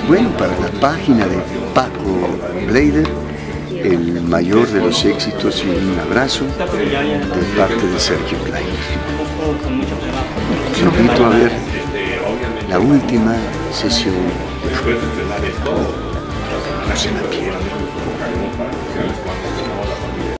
bueno, para la página de Paco Blader, el mayor de los éxitos y un abrazo de parte de Sergio Klein. Los invito a ver la última sesión de no se la pierdan.